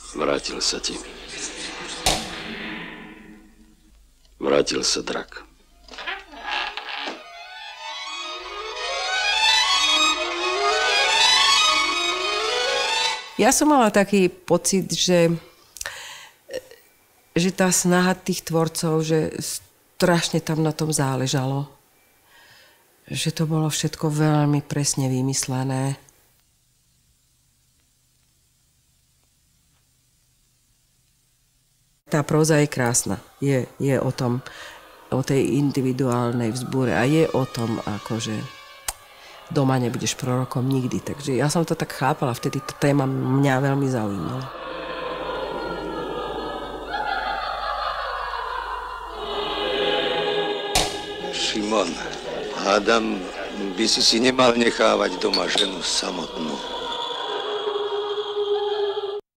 Vrátil sa ti. Vrátil sa drak. Ja som mala taký pocit, že tá snaha tých tvorcov, že strašne tam na tom záležalo. Že to bolo všetko veľmi presne vymyslené. Tá próza je krásna. Je o tom, o tej individuálnej vzbúre a je o tom, akože doma nebudeš prorokom nikdy. Takže ja som to tak chápala, vtedy tá téma mňa veľmi zaujímala. Šimon, hádam, by si nemal nechávať doma ženu samotnú.